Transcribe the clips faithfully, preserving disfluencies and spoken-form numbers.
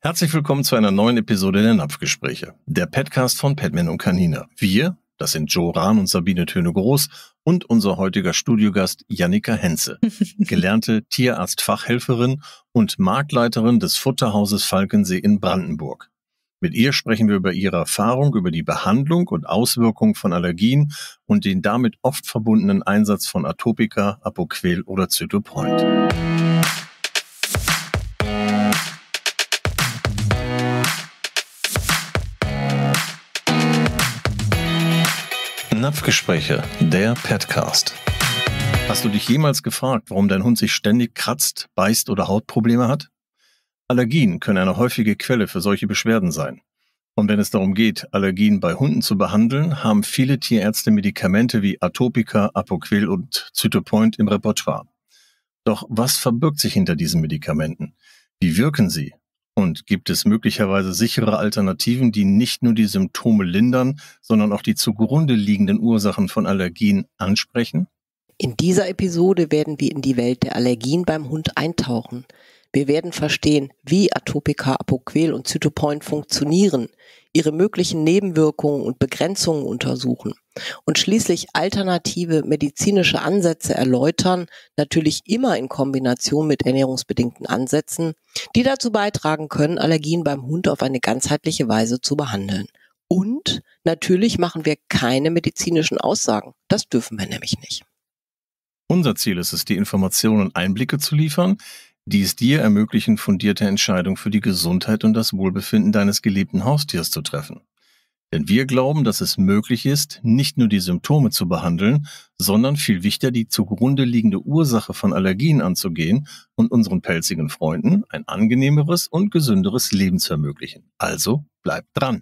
Herzlich willkommen zu einer neuen Episode der Napfgespräche, der Podcast von Padman und Canina. Wir, das sind Joe Rahn und Sabine Töne-Groß und unser heutiger Studiogast Jannika Henze, gelernte Tierarztfachhelferin und Marktleiterin des Futterhauses Falkensee in Brandenburg. Mit ihr sprechen wir über ihre Erfahrung, über die Behandlung und Auswirkungen von Allergien und den damit oft verbundenen Einsatz von Atopika, Apoquel oder Cytopoint. Napfgespräche, der Petcast. Hast du dich jemals gefragt, warum dein Hund sich ständig kratzt, beißt oder Hautprobleme hat? Allergien können eine häufige Quelle für solche Beschwerden sein. Und wenn es darum geht, Allergien bei Hunden zu behandeln, haben viele Tierärzte Medikamente wie Atopika, Apoquel und Cytopoint im Repertoire. Doch was verbirgt sich hinter diesen Medikamenten? Wie wirken sie? Und gibt es möglicherweise sichere Alternativen, die nicht nur die Symptome lindern, sondern auch die zugrunde liegenden Ursachen von Allergien ansprechen? In dieser Episode werden wir in die Welt der Allergien beim Hund eintauchen. Wir werden verstehen, wie Atopika, Apoquel und Cytopoint funktionieren, ihre möglichen Nebenwirkungen und Begrenzungen untersuchen und schließlich alternative medizinische Ansätze erläutern, natürlich immer in Kombination mit ernährungsbedingten Ansätzen, die dazu beitragen können, Allergien beim Hund auf eine ganzheitliche Weise zu behandeln. Und natürlich machen wir keine medizinischen Aussagen. Das dürfen wir nämlich nicht. Unser Ziel ist es, die Informationen und Einblicke zu liefern, die es dir ermöglichen, fundierte Entscheidungen für die Gesundheit und das Wohlbefinden deines geliebten Haustiers zu treffen. Denn wir glauben, dass es möglich ist, nicht nur die Symptome zu behandeln, sondern viel wichtiger die zugrunde liegende Ursache von Allergien anzugehen und unseren pelzigen Freunden ein angenehmeres und gesünderes Leben zu ermöglichen. Also bleibt dran!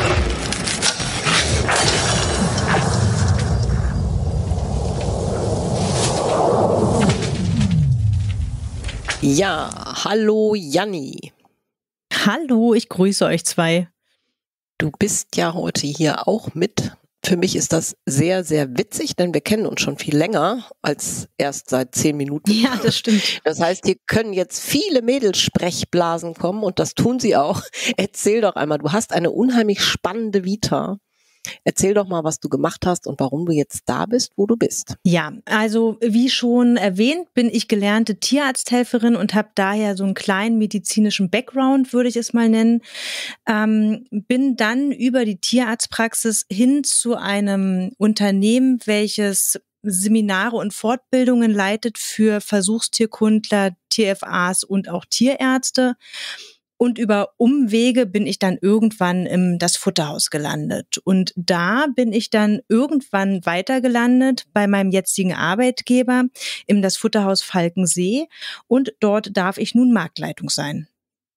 Ja, hallo Janni. Hallo, ich grüße euch zwei. Du bist ja heute hier auch mit. Für mich ist das sehr, sehr witzig, denn wir kennen uns schon viel länger als erst seit zehn Minuten. Ja, das stimmt. Das heißt, hier können jetzt viele Mädelssprechblasen kommen und das tun sie auch. Erzähl doch einmal, du hast eine unheimlich spannende Vita. Erzähl doch mal, was du gemacht hast und warum du jetzt da bist, wo du bist. Ja, also wie schon erwähnt, bin ich gelernte Tierarzthelferin und habe daher so einen kleinen medizinischen Background, würde ich es mal nennen. Ähm, bin dann über die Tierarztpraxis hin zu einem Unternehmen, welches Seminare und Fortbildungen leitet für Versuchstierkundler, T F As und auch Tierärzte. Und über Umwege bin ich dann irgendwann im das Futterhaus gelandet. Und da bin ich dann irgendwann weitergelandet bei meinem jetzigen Arbeitgeber im das Futterhaus Falkensee. Und dort darf ich nun Marktleitung sein.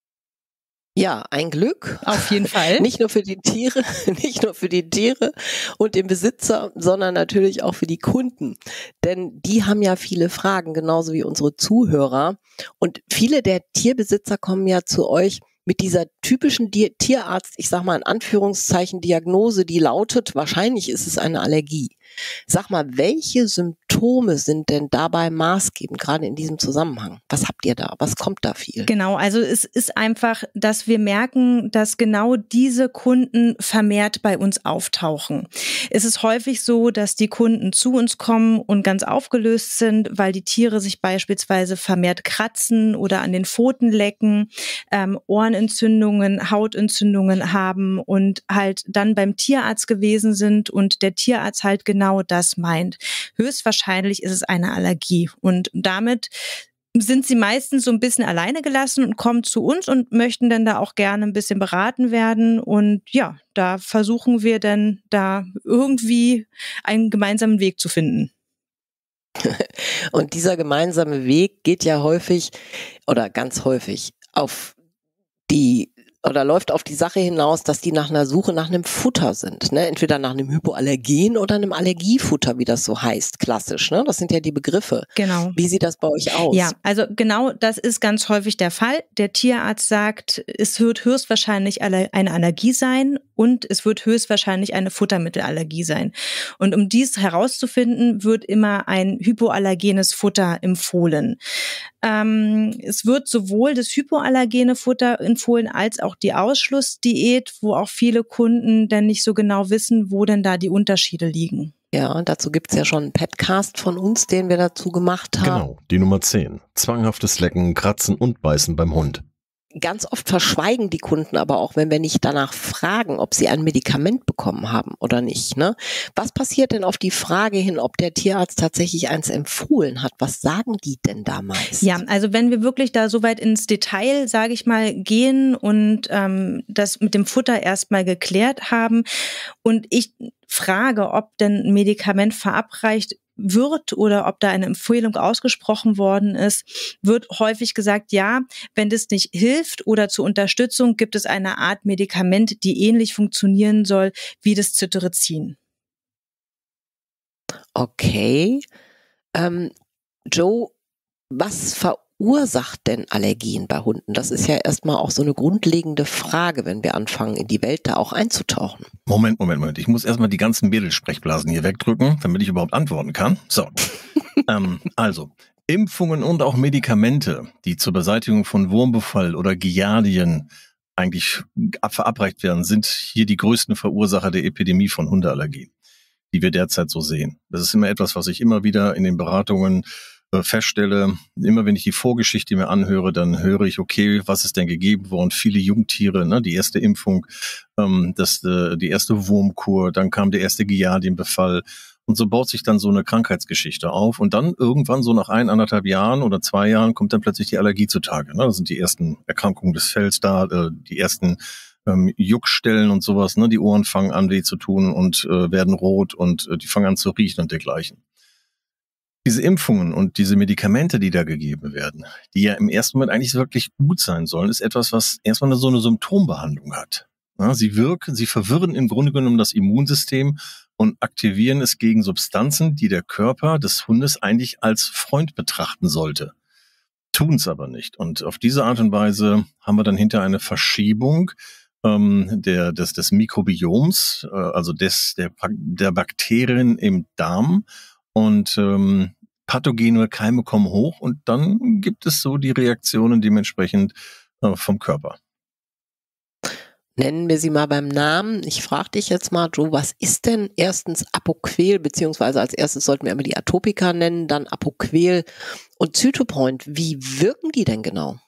Ja, ein Glück. Auf jeden Fall. Nicht nur für die Tiere, nicht nur für die Tiere und den Besitzer, sondern natürlich auch für die Kunden. Denn die haben ja viele Fragen, genauso wie unsere Zuhörer. Und viele der Tierbesitzer kommen ja zu euch mit dieser typischen Di- Tierarzt, ich sag mal in Anführungszeichen, Diagnose, die lautet, wahrscheinlich ist es eine Allergie. Sag mal, welche Symptome sind denn dabei maßgebend, gerade in diesem Zusammenhang? Was habt ihr da? Was kommt da viel? Genau, also es ist einfach, dass wir merken, dass genau diese Kunden vermehrt bei uns auftauchen. Es ist häufig so, dass die Kunden zu uns kommen und ganz aufgelöst sind, weil die Tiere sich beispielsweise vermehrt kratzen oder an den Pfoten lecken, ähm, Ohrenentzündungen, Hautentzündungen haben und halt dann beim Tierarzt gewesen sind und der Tierarzt halt genau das meint. Höchstwahrscheinlich ist es eine Allergie und damit sind sie meistens so ein bisschen alleine gelassen und kommen zu uns und möchten dann da auch gerne ein bisschen beraten werden und ja, da versuchen wir dann da irgendwie einen gemeinsamen Weg zu finden. Und dieser gemeinsame Weg geht ja häufig oder ganz häufig auf die oder läuft auf die Sache hinaus, dass die nach einer Suche nach einem Futter sind, ne? Entweder nach einem Hypoallergen oder einem Allergiefutter, wie das so heißt, klassisch, ne? Das sind ja die Begriffe. Genau. Wie sieht das bei euch aus? Ja, also genau das ist ganz häufig der Fall. Der Tierarzt sagt, es wird höchstwahrscheinlich eine Allergie sein und es wird höchstwahrscheinlich eine Futtermittelallergie sein. Und um dies herauszufinden, wird immer ein hypoallergenes Futter empfohlen. Ähm, es wird sowohl das hypoallergene Futter empfohlen als auch die Ausschlussdiät, wo auch viele Kunden dann nicht so genau wissen, wo denn da die Unterschiede liegen. Ja, dazu gibt's ja schon einen Podcast von uns, den wir dazu gemacht haben. Genau, die Nummer zehn. Zwanghaftes Lecken, Kratzen und Beißen beim Hund. Ganz oft verschweigen die Kunden aber auch, wenn wir nicht danach fragen, ob sie ein Medikament bekommen haben oder nicht. Ne? Was passiert denn auf die Frage hin, ob der Tierarzt tatsächlich eins empfohlen hat? Was sagen die denn da meist? Ja, also wenn wir wirklich da so weit ins Detail, sage ich mal, gehen und ähm, das mit dem Futter erstmal geklärt haben und ich frage, ob denn ein Medikament verabreicht wird oder ob da eine Empfehlung ausgesprochen worden ist, wird häufig gesagt, ja, wenn das nicht hilft oder zur Unterstützung gibt es eine Art Medikament, die ähnlich funktionieren soll wie das Cetirizin. Okay. Ähm, Joe, was verursacht denn Allergien bei Hunden? Das ist ja erstmal auch so eine grundlegende Frage, wenn wir anfangen, in die Welt da auch einzutauchen. Moment, Moment, Moment. Ich muss erstmal die ganzen Mädelsprechblasen hier wegdrücken, damit ich überhaupt antworten kann. So, ähm, also, Impfungen und auch Medikamente, die zur Beseitigung von Wurmbefall oder Giardien eigentlich verabreicht werden, sind hier die größten Verursacher der Epidemie von Hundeallergien, die wir derzeit so sehen. Das ist immer etwas, was ich immer wieder in den Beratungen äh, feststelle. Immer wenn ich die Vorgeschichte mir anhöre, dann höre ich, okay, was ist denn gegeben worden? Viele Jungtiere, ne, die erste Impfung, ähm, das, äh, die erste Wurmkur, dann kam der erste Giardienbefall. Und so baut sich dann so eine Krankheitsgeschichte auf. Und dann irgendwann so nach ein, anderthalb Jahren oder zwei Jahren kommt dann plötzlich die Allergie zutage. Ne? Das sind die ersten Erkrankungen des Fells da, äh, die ersten ähm, Juckstellen und sowas. Ne? Die Ohren fangen an weh zu tun und äh, werden rot und äh, die fangen an zu riechen und dergleichen. Diese Impfungen und diese Medikamente, die da gegeben werden, die ja im ersten Moment eigentlich wirklich gut sein sollen, ist etwas, was erstmal so eine Symptombehandlung hat. Ja, sie wirken, sie verwirren im Grunde genommen das Immunsystem und aktivieren es gegen Substanzen, die der Körper des Hundes eigentlich als Freund betrachten sollte. Tun es aber nicht. Und auf diese Art und Weise haben wir dann hinter eine Verschiebung ähm, der, des, des Mikrobioms, äh, also des, der, der Bakterien im Darm. Und ähm, pathogene Keime kommen hoch und dann gibt es so die Reaktionen dementsprechend äh, vom Körper. Nennen wir sie mal beim Namen. Ich frage dich jetzt mal, Joe, was ist denn erstens Apoquel, beziehungsweise als erstes sollten wir immer die Atopika nennen, dann Apoquel und Cytopoint. Wie wirken die denn genau?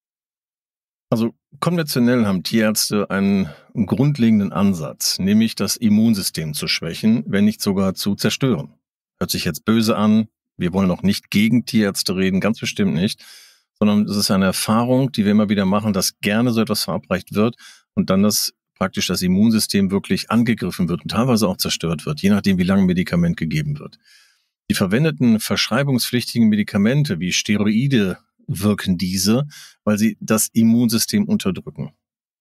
Also konventionell haben Tierärzte einen grundlegenden Ansatz, nämlich das Immunsystem zu schwächen, wenn nicht sogar zu zerstören. Hört sich jetzt böse an. Wir wollen auch nicht gegen Tierärzte reden, ganz bestimmt nicht, sondern es ist eine Erfahrung, die wir immer wieder machen, dass gerne so etwas verabreicht wird und dann das praktisch das Immunsystem wirklich angegriffen wird und teilweise auch zerstört wird, je nachdem, wie lange ein Medikament gegeben wird. Die verwendeten verschreibungspflichtigen Medikamente wie Steroide wirken diese, weil sie das Immunsystem unterdrücken.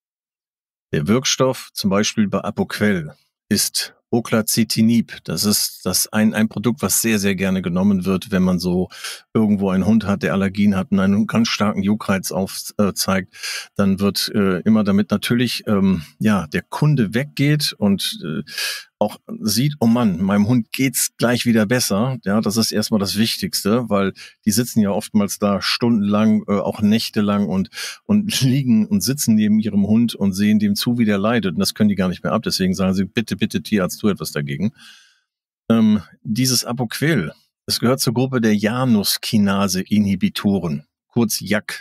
Der Wirkstoff zum Beispiel bei Apoquel ist Oclacitinib. Das ist das ein, ein Produkt, was sehr, sehr gerne genommen wird, wenn man so irgendwo einen Hund hat, der Allergien hat und einen ganz starken Juckreiz aufzeigt. Äh, dann wird äh, immer damit natürlich ähm, ja der Kunde weggeht und äh, auch sieht, oh Mann, meinem Hund geht's gleich wieder besser. Ja, das ist erstmal das Wichtigste, weil die sitzen ja oftmals da stundenlang, äh, auch nächtelang und und liegen und sitzen neben ihrem Hund und sehen dem zu, wie der leidet. Und das können die gar nicht mehr ab. Deswegen sagen sie, bitte, bitte, Tierarzt, tu etwas dagegen. Ähm, dieses Apoquel, es gehört zur Gruppe der Janus-Kinase-Inhibitoren, kurz J A K.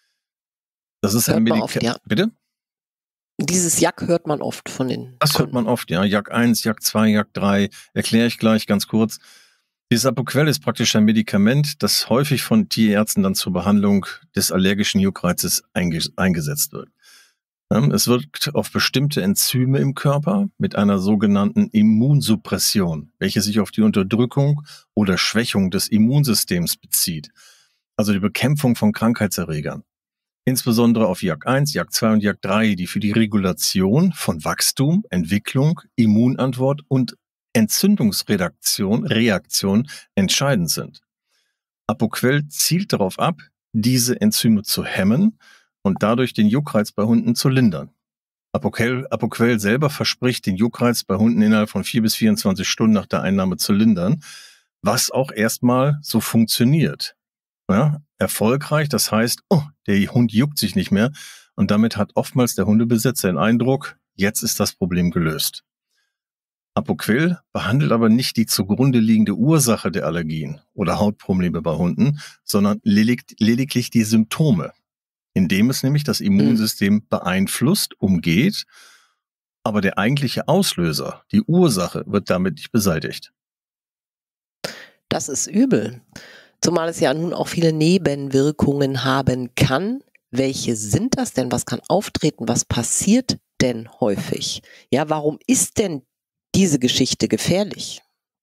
Das ist Hört ein man oft, Medikament. ja. Bitte? Dieses J A K hört man oft von den Das hört Kunden. man oft, ja. J A K eins, J A K zwei, J A K drei, erkläre ich gleich ganz kurz. Dieses Apoquel ist praktisch ein Medikament, das häufig von Tierärzten dann zur Behandlung des allergischen Juckreizes einge- eingesetzt wird. Ähm, Es wirkt auf bestimmte Enzyme im Körper mit einer sogenannten Immunsuppression, welche sich auf die Unterdrückung oder Schwächung des Immunsystems bezieht. Also die Bekämpfung von Krankheitserregern. Insbesondere auf J A K eins, J A K zwei und J A K drei, die für die Regulation von Wachstum, Entwicklung, Immunantwort und Entzündungsredaktion, Reaktion entscheidend sind. Apoquel zielt darauf ab, diese Enzyme zu hemmen und dadurch den Juckreiz bei Hunden zu lindern. Apoquel, Apoquel selber verspricht, den Juckreiz bei Hunden innerhalb von vier bis vierundzwanzig Stunden nach der Einnahme zu lindern, was auch erstmal so funktioniert. Ja, erfolgreich. Das heißt, oh, der Hund juckt sich nicht mehr. Und damit hat oftmals der Hundebesitzer den Eindruck, jetzt ist das Problem gelöst. Apoquel behandelt aber nicht die zugrunde liegende Ursache der Allergien oder Hautprobleme bei Hunden, sondern ledig- lediglich die Symptome, indem es nämlich das Immunsystem beeinflusst, umgeht, aber der eigentliche Auslöser, die Ursache, wird damit nicht beseitigt. Das ist übel, zumal es ja nun auch viele Nebenwirkungen haben kann. Welche sind das denn? Was kann auftreten? Was passiert denn häufig? Ja, warum ist denn diese Geschichte gefährlich?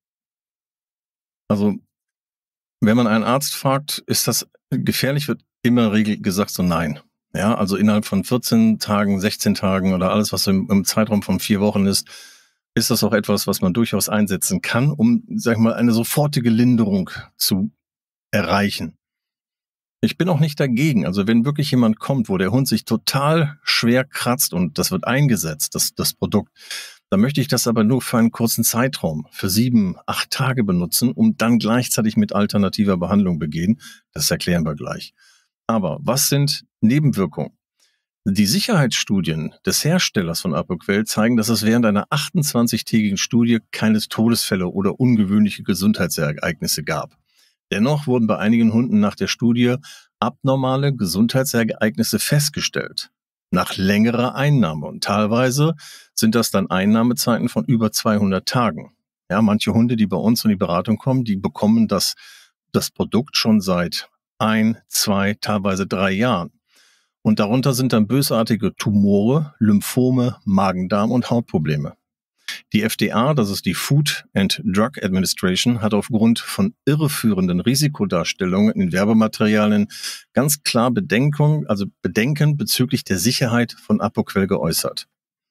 Also, wenn man einen Arzt fragt, ist das gefährlich, wird immer regel gesagt so nein. Ja, also innerhalb von vierzehn Tagen, sechzehn Tagen oder alles, was im, im Zeitraum von vier Wochen ist, ist das auch etwas, was man durchaus einsetzen kann, um, sag ich mal, eine sofortige Linderung zu erreichen. Ich bin auch nicht dagegen. Also wenn wirklich jemand kommt, wo der Hund sich total schwer kratzt und das wird eingesetzt, das, das Produkt, dann möchte ich das aber nur für einen kurzen Zeitraum, für sieben, acht Tage benutzen, um dann gleichzeitig mit alternativer Behandlung begehen. Das erklären wir gleich. Aber was sind Nebenwirkungen? Die Sicherheitsstudien des Herstellers von Apoquel zeigen, dass es während einer achtundzwanzigtägigen Studie keine Todesfälle oder ungewöhnliche Gesundheitsereignisse gab. Dennoch wurden bei einigen Hunden nach der Studie abnormale Gesundheitsereignisse festgestellt. Nach längerer Einnahme. Und teilweise sind das dann Einnahmezeiten von über zweihundert Tagen. Ja, manche Hunde, die bei uns in die Beratung kommen, die bekommen das, das Produkt schon seit ein, zwei, teilweise drei Jahren. Und darunter sind dann bösartige Tumore, Lymphome, Magen-Darm und Hautprobleme. Die F D A, das ist die Food and Drug Administration, hat aufgrund von irreführenden Risikodarstellungen in Werbematerialien ganz klar Bedenkung, also Bedenken bezüglich der Sicherheit von Apoquel geäußert.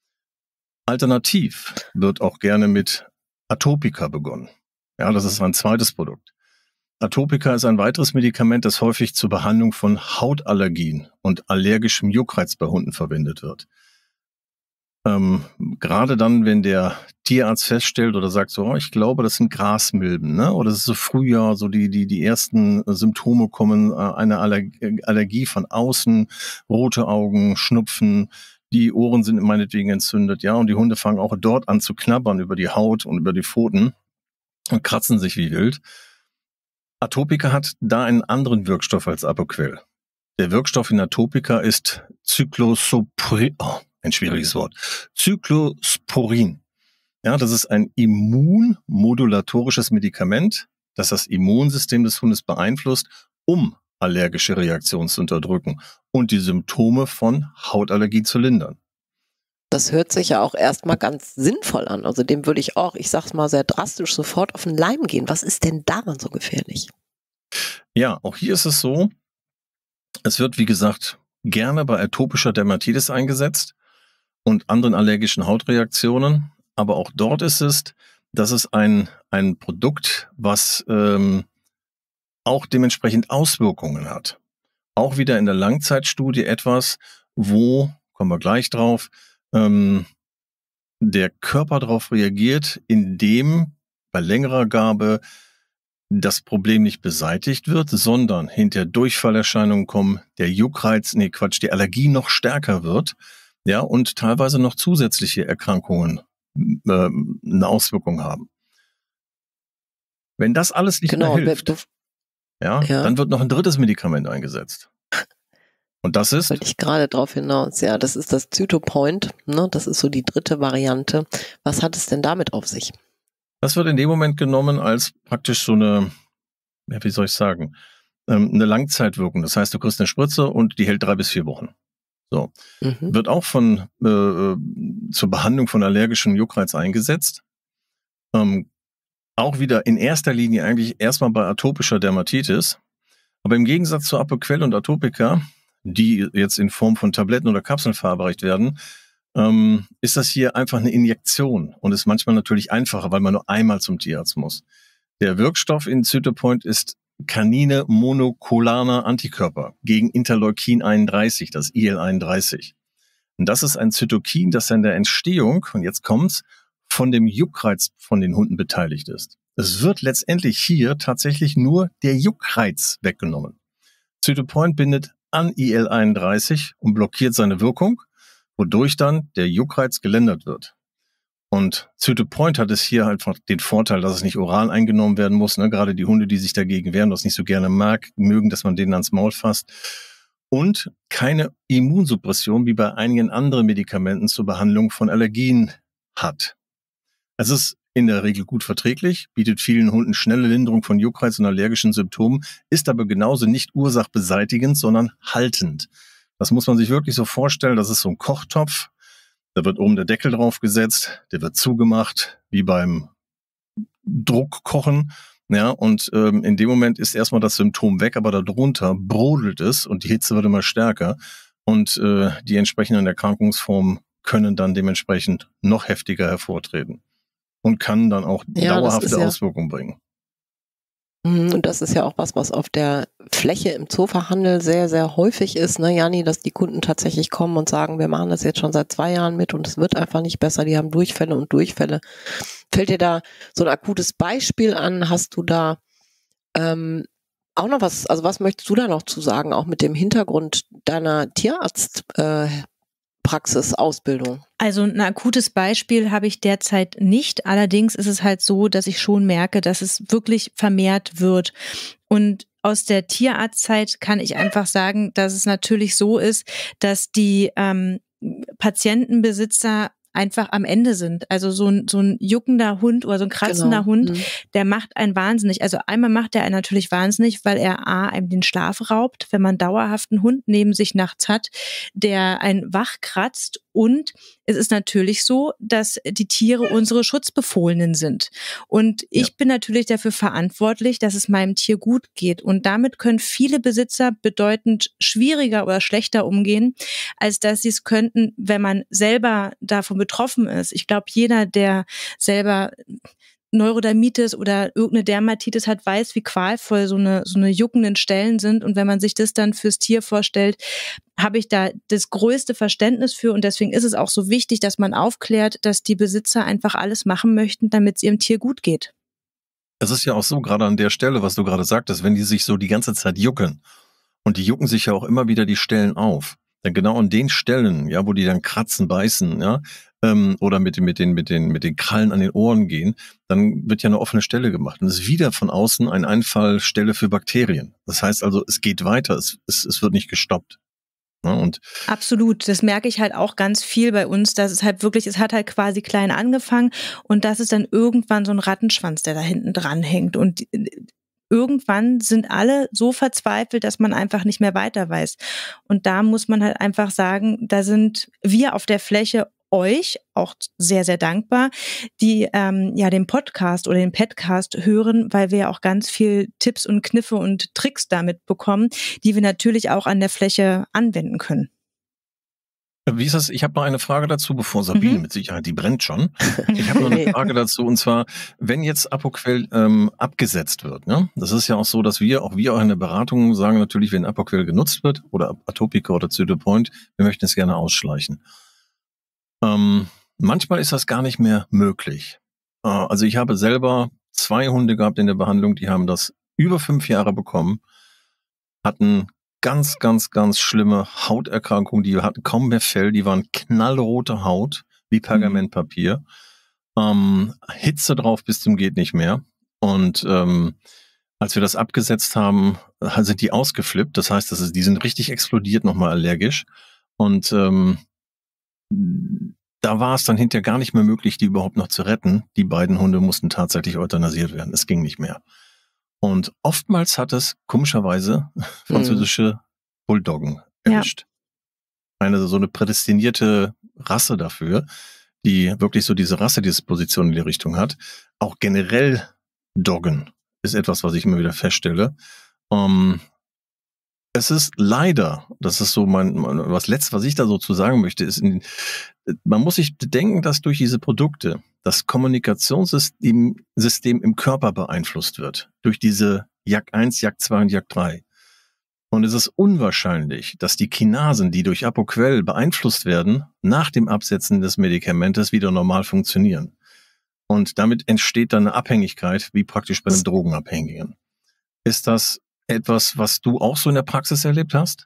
Alternativ wird auch gerne mit Atopica begonnen. Ja, das ist ein zweites Produkt. Atopica ist ein weiteres Medikament, das häufig zur Behandlung von Hautallergien und allergischem Juckreiz bei Hunden verwendet wird. Ähm, gerade dann, wenn der Tierarzt feststellt oder sagt so, oh, ich glaube, das sind Grasmilben, ne? Oder es ist so Frühjahr, so die die die ersten Symptome kommen, äh, eine Allergie, Allergie von außen, rote Augen, Schnupfen, die Ohren sind meinetwegen entzündet, ja, und die Hunde fangen auch dort an zu knabbern über die Haut und über die Pfoten und kratzen sich wie wild. Atopica hat da einen anderen Wirkstoff als Apoquel. Der Wirkstoff in Atopica ist Cyclosporin. Oh, ein schwieriges Wort. Cyclosporin. Ja, das ist ein immunmodulatorisches Medikament, das das Immunsystem des Hundes beeinflusst, um allergische Reaktionen zu unterdrücken und die Symptome von Hautallergie zu lindern. Das hört sich ja auch erstmal ganz sinnvoll an. Also dem würde ich auch, ich sag's mal sehr drastisch, sofort auf den Leim gehen. Was ist denn daran so gefährlich? Ja, auch hier ist es so, es wird, wie gesagt, gerne bei atopischer Dermatitis eingesetzt und anderen allergischen Hautreaktionen. Aber auch dort ist es, dass es ein, ein Produkt, was ähm, auch dementsprechend Auswirkungen hat. Auch wieder in der Langzeitstudie etwas, wo, kommen wir gleich drauf, ähm, der Körper darauf reagiert, indem bei längerer Gabe das Problem nicht beseitigt wird, sondern hinter Durchfallerscheinungen kommen, der Juckreiz, nee Quatsch, die Allergie noch stärker wird, ja, und teilweise noch zusätzliche Erkrankungen äh, eine Auswirkung haben. Wenn das alles nicht genau, mehr hilft, du, ja, ja, dann wird noch ein drittes Medikament eingesetzt. Und das ist? Wollte ich gerade drauf hinaus, ja, das ist das Cytopoint, ne, das ist so die dritte Variante. Was hat es denn damit auf sich? Das wird in dem Moment genommen als praktisch so eine, ja, wie soll ich sagen, ähm, eine Langzeitwirkung. Das heißt, du kriegst eine Spritze und die hält drei bis vier Wochen. So. Mhm. Wird auch von äh, zur Behandlung von allergischem Juckreiz eingesetzt. Ähm, auch wieder in erster Linie eigentlich erstmal bei atopischer Dermatitis. Aber im Gegensatz zu Apoquel und Atopica, die jetzt in Form von Tabletten oder Kapseln verabreicht werden, ähm, ist das hier einfach eine Injektion und ist manchmal natürlich einfacher, weil man nur einmal zum Tierarzt muss. Der Wirkstoff in Cytopoint ist Canine monoklonale Antikörper gegen Interleukin einunddreißig, das I L einunddreißig. Und das ist ein Zytokin, das an der Entstehung, und jetzt kommt's, von dem Juckreiz von den Hunden beteiligt ist. Es wird letztendlich hier tatsächlich nur der Juckreiz weggenommen. Cytopoint bindet an I L einunddreißig und blockiert seine Wirkung, wodurch dann der Juckreiz gelindert wird. Und Cytopoint hat es hier halt den Vorteil, dass es nicht oral eingenommen werden muss. Ne? Gerade die Hunde, die sich dagegen wehren, das nicht so gerne mag, mögen, dass man denen ans Maul fasst. Und keine Immunsuppression wie bei einigen anderen Medikamenten zur Behandlung von Allergien hat. Es ist in der Regel gut verträglich, bietet vielen Hunden schnelle Linderung von Juckreiz und allergischen Symptomen, ist aber genauso nicht ursachbeseitigend, sondern haltend. Das muss man sich wirklich so vorstellen, das ist so ein Kochtopf, da wird oben der Deckel drauf gesetzt, der wird zugemacht, wie beim Druckkochen. Ja, und ähm, in dem Moment ist erstmal das Symptom weg, aber darunter brodelt es und die Hitze wird immer stärker und äh, die entsprechenden Erkrankungsformen können dann dementsprechend noch heftiger hervortreten und kann dann auch Ja, dauerhafte ja, Auswirkungen bringen. Und das ist ja auch was, was auf der Fläche im Zoofachhandel sehr, sehr häufig ist, ne, Jani, dass die Kunden tatsächlich kommen und sagen, wir machen das jetzt schon seit zwei Jahren mit und es wird einfach nicht besser, die haben Durchfälle und Durchfälle. Fällt dir da so ein akutes Beispiel an? Hast du da ähm, auch noch was, also was möchtest du da noch zu sagen, auch mit dem Hintergrund deiner Tierarzt äh, Praxisausbildung? Also ein akutes Beispiel habe ich derzeit nicht. Allerdings ist es halt so, dass ich schon merke, dass es wirklich vermehrt wird. Und aus der Tierarztzeit kann ich einfach sagen, dass es natürlich so ist, dass die ähm, Patientenbesitzer einfach am Ende sind. Also so ein, so ein juckender Hund oder so ein kratzender Genau. Hund, Mhm. der macht einen wahnsinnig. Also einmal macht er einen natürlich wahnsinnig, weil er A, einem den Schlaf raubt, wenn man dauerhaft einen Hund neben sich nachts hat, der einen wach kratzt. Und es ist natürlich so, dass die Tiere unsere Schutzbefohlenen sind. Und ich Ja. bin natürlich dafür verantwortlich, dass es meinem Tier gut geht. Und damit können viele Besitzer bedeutend schwieriger oder schlechter umgehen, als dass sie es könnten, wenn man selber davon betroffen ist. Ich glaube, jeder, der selber Neurodermitis oder irgendeine Dermatitis hat, weiß, wie qualvoll so eine so eine juckenden Stellen sind. Und wenn man sich das dann fürs Tier vorstellt, habe ich da das größte Verständnis für. Und deswegen ist es auch so wichtig, dass man aufklärt, dass die Besitzer einfach alles machen möchten, damit es ihrem Tier gut geht. Es ist ja auch so, gerade an der Stelle, was du gerade sagtest, wenn die sich so die ganze Zeit jucken und die jucken sich ja auch immer wieder die Stellen auf, dann genau an den Stellen, ja, wo die dann kratzen, beißen, ja, ähm, oder mit den, mit den, mit den, mit den Krallen an den Ohren gehen, dann wird ja eine offene Stelle gemacht. Und es ist wieder von außen eine Einfallstelle für Bakterien. Das heißt also, es geht weiter, es, es, es wird nicht gestoppt. Ja, und Absolut, das merke ich halt auch ganz viel bei uns, dass es halt wirklich, es hat halt quasi klein angefangen und das ist dann irgendwann so ein Rattenschwanz, der da hinten dran hängt und irgendwann sind alle so verzweifelt, dass man einfach nicht mehr weiter weiß. Und da muss man halt einfach sagen, da sind wir auf der Fläche euch auch sehr, sehr dankbar, die ähm, ja den Podcast oder den Petcast hören, weil wir ja auch ganz viel Tipps und Kniffe und Tricks damit bekommen, die wir natürlich auch an der Fläche anwenden können. wie ist das? Ich habe noch eine Frage dazu, bevor Sabine Mhm. mit Sicherheit, die brennt schon. Ich habe noch eine Frage dazu, und zwar, wenn jetzt Apoquel ähm, abgesetzt wird, ne? Das ist ja auch so, dass wir, auch wir auch in der Beratung sagen natürlich, wenn Apoquel genutzt wird, oder Atopica oder Cytopoint, wir möchten es gerne ausschleichen. Ähm, manchmal ist das gar nicht mehr möglich. Äh, also ich habe selber zwei Hunde gehabt in der Behandlung, die haben das über fünf Jahre bekommen, hatten ganz, ganz, ganz schlimme Hauterkrankungen, die hatten kaum mehr Fell, die waren knallrote Haut, wie Pergamentpapier, ähm, Hitze drauf bis zum geht nicht mehr. Und ähm, als wir das abgesetzt haben, sind die ausgeflippt. Das heißt, das ist, die sind richtig explodiert, nochmal allergisch. Und ähm, da war es dann hinterher gar nicht mehr möglich, die überhaupt noch zu retten. Die beiden Hunde mussten tatsächlich euthanasiert werden. Es ging nicht mehr. Und oftmals hat es komischerweise französische Bulldoggen erwischt. Ja. Eine so eine prädestinierte Rasse dafür, die wirklich so diese Rassedisposition in die Richtung hat. Auch generell Doggen ist etwas, was ich immer wieder feststelle. Um, es ist leider, das ist so mein, mein was Letztes, was ich da so zu sagen möchte, ist, in, man muss sich bedenken, dass durch diese Produkte das Kommunikationssystem System im Körper beeinflusst wird. Durch diese J A K eins, J A K zwei und J A K drei. Und es ist unwahrscheinlich, dass die Kinasen, die durch Apoquel beeinflusst werden, nach dem Absetzen des Medikamentes wieder normal funktionieren. Und damit entsteht dann eine Abhängigkeit, wie praktisch bei einem Drogenabhängigen. Ist das etwas, was du auch so in der Praxis erlebt hast?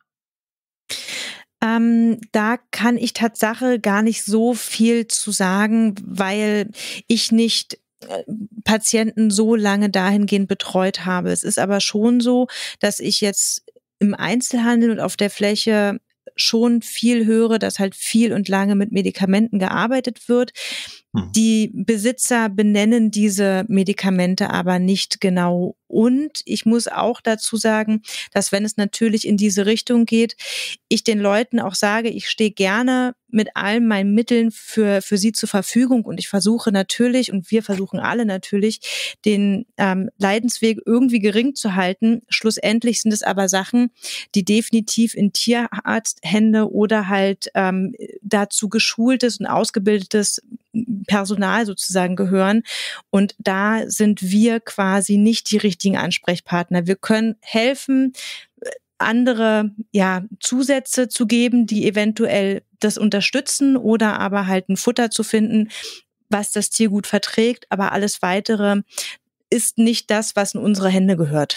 Ähm, da kann ich Tatsache gar nicht so viel zu sagen, weil ich nicht äh, Patienten so lange dahingehend betreut habe. Es ist aber schon so, dass ich jetzt im Einzelhandel und auf der Fläche schon viel höre, dass halt viel und lange mit Medikamenten gearbeitet wird. Hm. Die Besitzer benennen diese Medikamente aber nicht genau. Und ich muss auch dazu sagen, dass wenn es natürlich in diese Richtung geht, ich den Leuten auch sage, ich stehe gerne mit allen meinen Mitteln für, für sie zur Verfügung. Und ich versuche natürlich, und wir versuchen alle natürlich, den ähm, Leidensweg irgendwie gering zu halten. Schlussendlich sind es aber Sachen, die definitiv in Tierarzthände oder halt ähm, dazu geschultes und ausgebildetes Personal sozusagen gehören. Und da sind wir quasi nicht die richtigen Ansprechpartner. Wir können helfen, andere ja Zusätze zu geben, die eventuell das unterstützen oder aber halt ein Futter zu finden, was das Tier gut verträgt. Aber alles Weitere ist nicht das, was in unsere Hände gehört.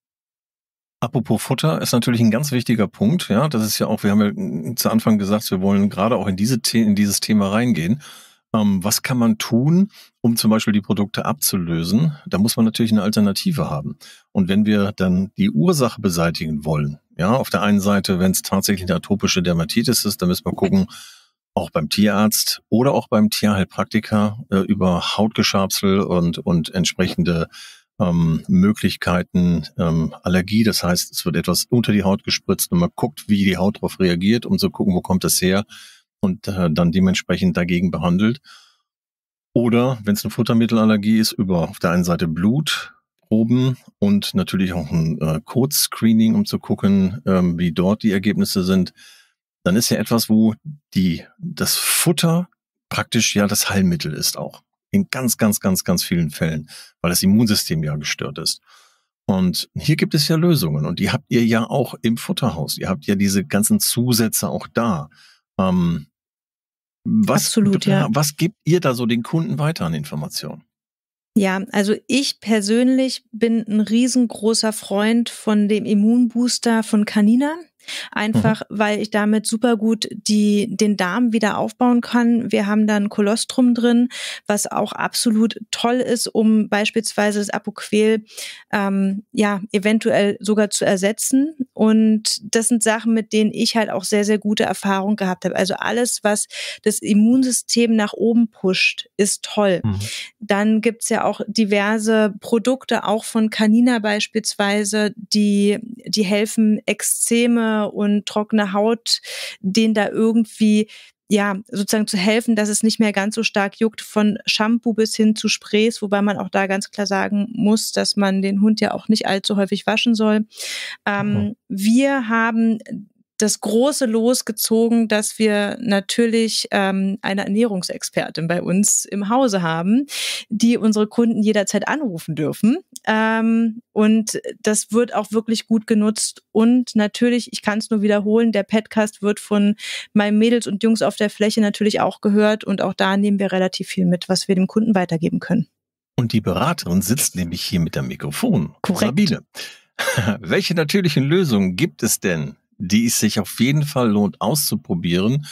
Apropos Futter ist natürlich ein ganz wichtiger Punkt. Ja, das ist ja auch, wir haben ja zu Anfang gesagt, wir wollen gerade auch in diese The- in dieses Thema reingehen. Ähm, was kann man tun, um zum Beispiel die Produkte abzulösen? Da muss man natürlich eine Alternative haben. Und wenn wir dann die Ursache beseitigen wollen, ja, auf der einen Seite, wenn es tatsächlich eine atopische Dermatitis ist, dann müssen wir gucken, auch beim Tierarzt oder auch beim Tierheilpraktiker äh, über Hautgeschabsel und, und entsprechende ähm, Möglichkeiten, ähm, Allergie. Das heißt, es wird etwas unter die Haut gespritzt und man guckt, wie die Haut darauf reagiert, um zu gucken, wo kommt das her, und äh, dann dementsprechend dagegen behandelt. Oder wenn es eine Futtermittelallergie ist, über auf der einen Seite Blutproben und natürlich auch ein äh, Code-Screening, um zu gucken, ähm, wie dort die Ergebnisse sind. Dann ist ja etwas, wo die das Futter praktisch ja das Heilmittel ist auch. In ganz, ganz, ganz, ganz vielen Fällen, weil das Immunsystem ja gestört ist. Und hier gibt es ja Lösungen und die habt ihr ja auch im Futterhaus. Ihr habt ja diese ganzen Zusätze auch da. Ähm, Was, Absolut, ja. was gebt ihr da so den Kunden weiter an Informationen? Ja, also ich persönlich bin ein riesengroßer Freund von dem Immunbooster von Canina. Einfach, mhm. weil ich damit super gut die, den Darm wieder aufbauen kann. Wir haben da ein Kolostrum drin, was auch absolut toll ist, um beispielsweise das Apoquel, ähm, ja, eventuell sogar zu ersetzen. Und das sind Sachen, mit denen ich halt auch sehr, sehr gute Erfahrungen gehabt habe. Also alles, was das Immunsystem nach oben pusht, ist toll. Mhm. Dann gibt's ja auch diverse Produkte, auch von Canina beispielsweise, die, die helfen, Ekzeme und trockene Haut, denen da irgendwie ja sozusagen zu helfen, dass es nicht mehr ganz so stark juckt, von Shampoo bis hin zu Sprays, wobei man auch da ganz klar sagen muss, dass man den Hund ja auch nicht allzu häufig waschen soll. Ähm, mhm. Wir haben das große Los gezogen, dass wir natürlich ähm, eine Ernährungsexpertin bei uns im Hause haben, die unsere Kunden jederzeit anrufen dürfen. Ähm, und das wird auch wirklich gut genutzt. Und natürlich, ich kann es nur wiederholen, der Petcast wird von meinen Mädels und Jungs auf der Fläche natürlich auch gehört. Und auch da nehmen wir relativ viel mit, was wir dem Kunden weitergeben können. Und die Beraterin sitzt nämlich hier mit dem Mikrofon. Korrekt. Sabine, welche natürlichen Lösungen gibt es denn, die es sich auf jeden Fall lohnt auszuprobieren,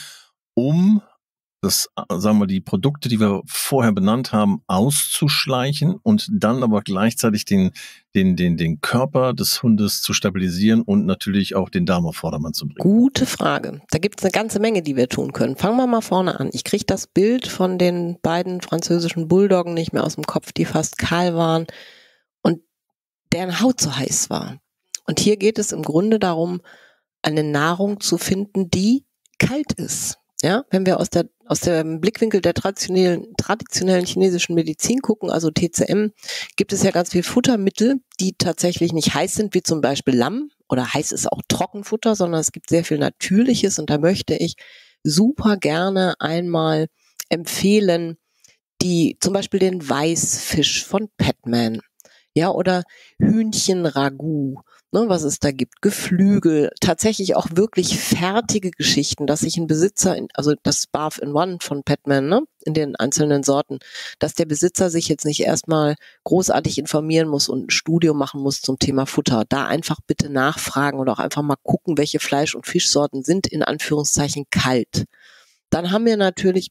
um das, sagen wir, die Produkte, die wir vorher benannt haben, auszuschleichen und dann aber gleichzeitig den, den, den, den Körper des Hundes zu stabilisieren und natürlich auch den Darm auf Vordermann zu bringen? Gute Frage. Da gibt es eine ganze Menge, die wir tun können. Fangen wir mal vorne an. Ich kriege das Bild von den beiden französischen Bulldoggen nicht mehr aus dem Kopf, die fast kahl waren und deren Haut so heiß war. Und hier geht es im Grunde darum, eine Nahrung zu finden, die kalt ist. Ja, wenn wir aus der aus dem Blickwinkel der traditionellen traditionellen chinesischen Medizin gucken, also T C M, gibt es ja ganz viel Futtermittel, die tatsächlich nicht heiß sind, wie zum Beispiel Lamm, oder heiß ist auch Trockenfutter, sondern es gibt sehr viel Natürliches, und da möchte ich super gerne einmal empfehlen, die zum Beispiel den Weißfisch von Petman, ja, oder Hühnchenragout. ne, was es da gibt, Geflügel, tatsächlich auch wirklich fertige Geschichten, dass sich ein Besitzer, in, also das Barf in One von Petman, ne, in den einzelnen Sorten, dass der Besitzer sich jetzt nicht erstmal großartig informieren muss und ein Studium machen muss zum Thema Futter. Da einfach bitte nachfragen oder auch einfach mal gucken, welche Fleisch- und Fischsorten sind in Anführungszeichen kalt. Dann haben wir natürlich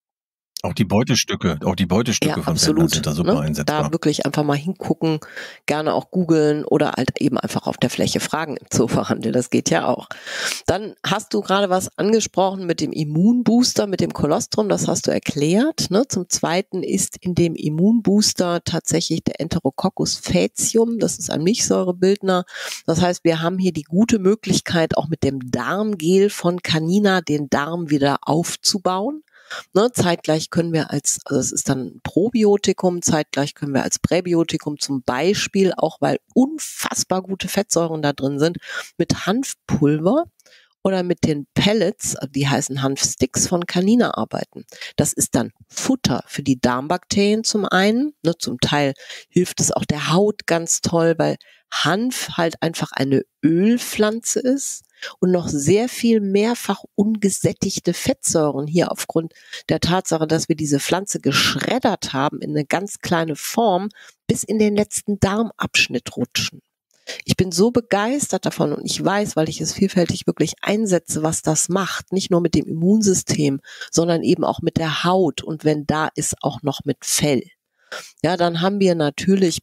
Auch die Beutestücke, auch die Beutestücke ja, von absolut, Petman sind da super ne? einsetzbar. Da wirklich einfach mal hingucken, gerne auch googeln oder halt eben einfach auf der Fläche fragen im Zoofachhandel, das geht ja auch. Dann hast du gerade was angesprochen mit dem Immunbooster, mit dem Kolostrum, das hast du erklärt. Ne? Zum Zweiten ist in dem Immunbooster tatsächlich der Enterococcus faecium, das ist ein Milchsäurebildner. Das heißt, wir haben hier die gute Möglichkeit, auch mit dem Darmgel von Canina den Darm wieder aufzubauen. Ne, zeitgleich können wir als, also es ist dann ein Probiotikum, zeitgleich können wir als Präbiotikum zum Beispiel, auch weil unfassbar gute Fettsäuren da drin sind, mit Hanfpulver oder mit den Pellets, die heißen Hanfsticks von Canina arbeiten. Das ist dann Futter für die Darmbakterien zum einen, ne, zum Teil hilft es auch der Haut ganz toll, weil Hanf halt einfach eine Ölpflanze ist und noch sehr viel mehrfach ungesättigte Fettsäuren hier aufgrund der Tatsache, dass wir diese Pflanze geschreddert haben in eine ganz kleine Form bis in den letzten Darmabschnitt rutschen. Ich bin so begeistert davon und ich weiß, weil ich es vielfältig wirklich einsetze, was das macht. Nicht nur mit dem Immunsystem, sondern eben auch mit der Haut und wenn da ist, auch noch mit Fell. Ja, dann haben wir natürlich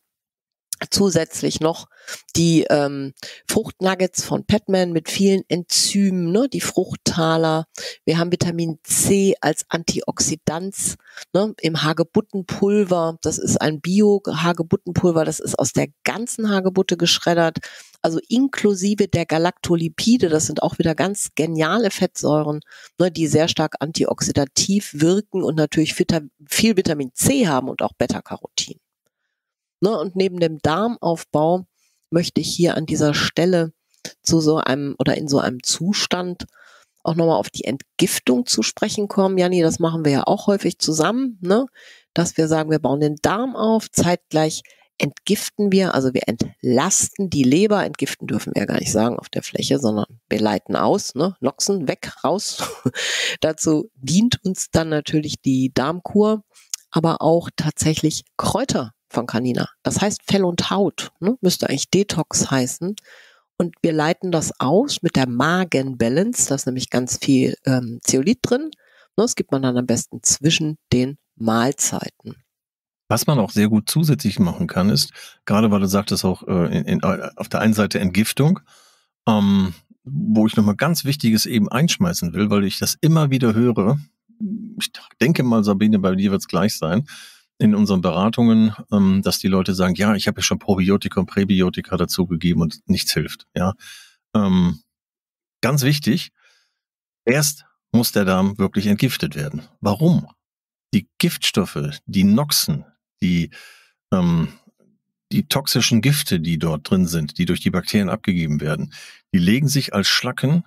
zusätzlich noch die ähm, Fruchtnuggets von Petman mit vielen Enzymen, ne, die Fruchttaler. Wir haben Vitamin C als Antioxidant, ne, im Hagebuttenpulver. Das ist ein Bio-Hagebuttenpulver, das ist aus der ganzen Hagebutte geschreddert, also inklusive der Galactolipide. Das sind auch wieder ganz geniale Fettsäuren, ne, die sehr stark antioxidativ wirken und natürlich viel Vitamin C haben und auch Beta-Carotin. Ne, und neben dem Darmaufbau möchte ich hier an dieser Stelle zu so einem oder in so einem Zustand auch nochmal auf die Entgiftung zu sprechen kommen. Janni, das machen wir ja auch häufig zusammen, ne, dass wir sagen, wir bauen den Darm auf, zeitgleich entgiften wir, also wir entlasten die Leber, entgiften dürfen wir ja gar nicht sagen auf der Fläche, sondern wir leiten aus, ne, Noxen weg, raus. Dazu dient uns dann natürlich die Darmkur, aber auch tatsächlich Kräuter von Canina. Das heißt Fell und Haut, ne? Müsste eigentlich Detox heißen. Und wir leiten das aus mit der Magenbalance. Da ist nämlich ganz viel ähm, Zeolit drin. Ne? Das gibt man dann am besten zwischen den Mahlzeiten. Was man auch sehr gut zusätzlich machen kann, ist, gerade weil du sagtest auch äh, in, in, auf der einen Seite Entgiftung, ähm, wo ich nochmal ganz Wichtiges eben einschmeißen will, weil ich das immer wieder höre. Ich denke mal, Sabine, bei dir wird es gleich sein. In unseren Beratungen, ähm, dass die Leute sagen, ja, ich habe ja schon Probiotika und Präbiotika dazugegeben und nichts hilft. Ja, ähm, ganz wichtig, erst muss der Darm wirklich entgiftet werden. Warum? Die Giftstoffe, die Noxen, die, ähm, die toxischen Gifte, die dort drin sind, die durch die Bakterien abgegeben werden, die legen sich als Schlacken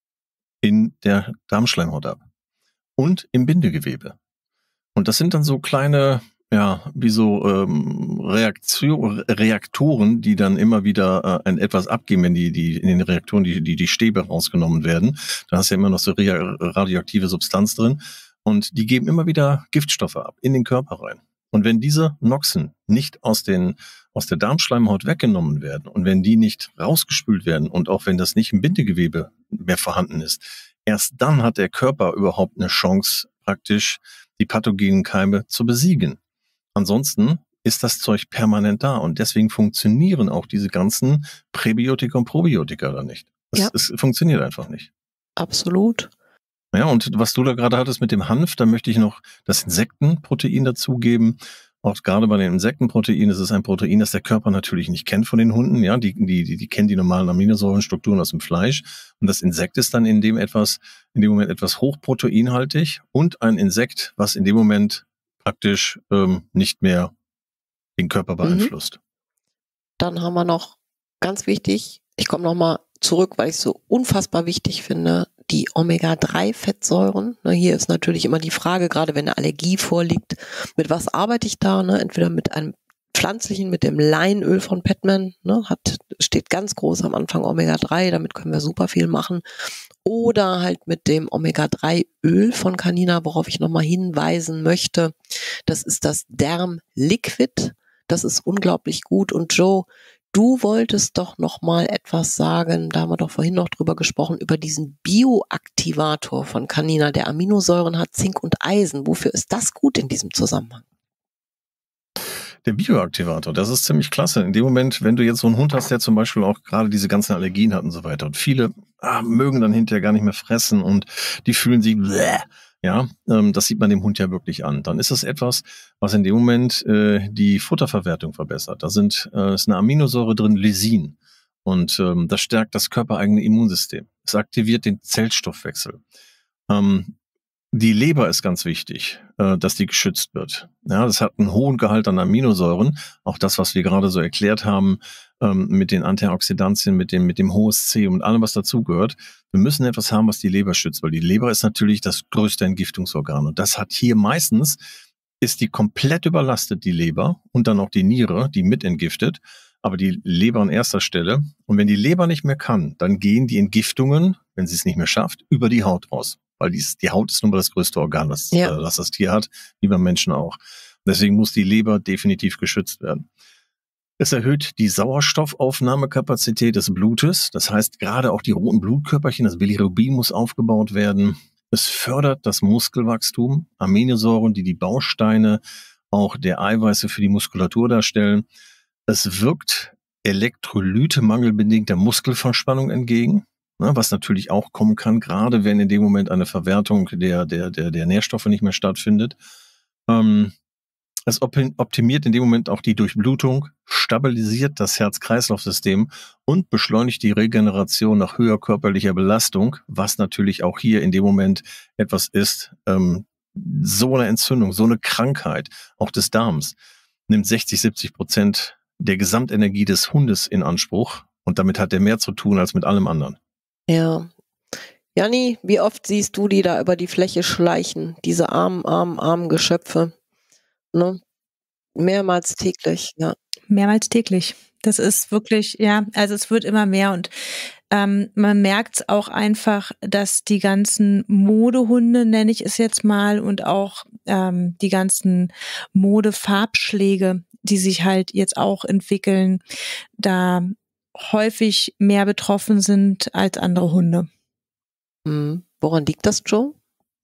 in der Darmschleimhaut ab und im Bindegewebe. Und das sind dann so kleine, ja, wie so ähm, Reaktion, Reaktoren, die dann immer wieder äh, ein etwas abgeben, wenn die, die in den Reaktoren die, die, die Stäbe rausgenommen werden. Da hast du ja immer noch so radioaktive Substanz drin. Und die geben immer wieder Giftstoffe ab in den Körper rein. Und wenn diese Noxen nicht aus den aus der Darmschleimhaut weggenommen werden und wenn die nicht rausgespült werden und auch wenn das nicht im Bindegewebe mehr vorhanden ist, erst dann hat der Körper überhaupt eine Chance, praktisch die pathogenen Keime zu besiegen. Ansonsten ist das Zeug permanent da und deswegen funktionieren auch diese ganzen Präbiotika und Probiotika da nicht. Es, Ja. es funktioniert einfach nicht. Absolut. Ja, und was du da gerade hattest mit dem Hanf, da möchte ich noch das Insektenprotein dazugeben. Auch gerade bei den Insektenproteinen ist es ein Protein, das der Körper natürlich nicht kennt von den Hunden. Ja, die, die, die, die kennen die normalen Aminosäurenstrukturen aus dem Fleisch. Und das Insekt ist dann in dem etwas, in dem Moment etwas hochproteinhaltig und ein Insekt, was in dem Moment praktisch ähm, nicht mehr den Körper beeinflusst. Mhm. Dann haben wir noch ganz wichtig, ich komme nochmal zurück, weil ich es so unfassbar wichtig finde, die Omega drei Fettsäuren. Na, hier ist natürlich immer die Frage, gerade wenn eine Allergie vorliegt, mit was arbeite ich da? Ne? Entweder mit einem pflanzlichen mit dem Leinöl von Petman, ne, hat, steht ganz groß am Anfang Omega drei, damit können wir super viel machen. Oder halt mit dem Omega drei Öl von Canina, worauf ich nochmal hinweisen möchte. Das ist das Derm Liquid. Das ist unglaublich gut. Und Joe, du wolltest doch noch mal etwas sagen, da haben wir doch vorhin noch drüber gesprochen, über diesen Bioaktivator von Canina, der Aminosäuren hat, Zink und Eisen. Wofür ist das gut in diesem Zusammenhang? Der Bioaktivator, das ist ziemlich klasse. In dem Moment, wenn du jetzt so einen Hund hast, der zum Beispiel auch gerade diese ganzen Allergien hat und so weiter und viele ah, mögen dann hinterher gar nicht mehr fressen und die fühlen sich bläh. Ja, ähm, das sieht man dem Hund ja wirklich an. Dann ist es etwas, was in dem Moment äh, die Futterverwertung verbessert. Da sind äh, ist eine Aminosäure drin, Lysin. Und ähm, das stärkt das körpereigene Immunsystem. Es aktiviert den Zellstoffwechsel. Ähm, die Leber ist ganz wichtig, äh, dass die geschützt wird. Ja, das hat einen hohen Gehalt an Aminosäuren. Auch das, was wir gerade so erklärt haben, ähm, mit den Antioxidantien, mit dem mit dem O S C und allem, was dazugehört. Wir müssen etwas haben, was die Leber schützt, weil die Leber ist natürlich das größte Entgiftungsorgan. Und das hat hier meistens, ist die komplett überlastet, die Leber, und dann auch die Niere, die mit entgiftet. Aber die Leber an erster Stelle. Und wenn die Leber nicht mehr kann, dann gehen die Entgiftungen, wenn sie es nicht mehr schafft, über die Haut raus. Weil die, die Haut ist nun mal das größte Organ, was, ja. äh, was das Tier hat, wie beim Menschen auch. Deswegen muss die Leber definitiv geschützt werden. Es erhöht die Sauerstoffaufnahmekapazität des Blutes. Das heißt, gerade auch die roten Blutkörperchen, das Bilirubin muss aufgebaut werden. Es fördert das Muskelwachstum, Aminosäuren, die die Bausteine auch der Eiweiße für die Muskulatur darstellen. Es wirkt Elektrolyte-mangelbedingt der Muskelverspannung entgegen, ne, was natürlich auch kommen kann, gerade wenn in dem Moment eine Verwertung der, der, der, der Nährstoffe nicht mehr stattfindet. Ähm, Es optimiert in dem Moment auch die Durchblutung, stabilisiert das Herz-Kreislauf-System und beschleunigt die Regeneration nach höher körperlicher Belastung, was natürlich auch hier in dem Moment etwas ist, ähm, so eine Entzündung, so eine Krankheit, auch des Darms, nimmt sechzig, siebzig Prozent der Gesamtenergie des Hundes in Anspruch und damit hat er mehr zu tun als mit allem anderen. Ja. Janni, wie oft siehst du die da über die Fläche schleichen, diese armen, armen, armen Geschöpfe? Ne? Mehrmals täglich, ja. Mehrmals täglich. Das ist wirklich, ja, also es wird immer mehr und ähm, man merkt es auch einfach, dass die ganzen Modehunde, nenne ich es jetzt mal, und auch ähm, die ganzen Modefarbschläge, die sich halt jetzt auch entwickeln, da häufig mehr betroffen sind als andere Hunde. Hm. Woran liegt das, Joe?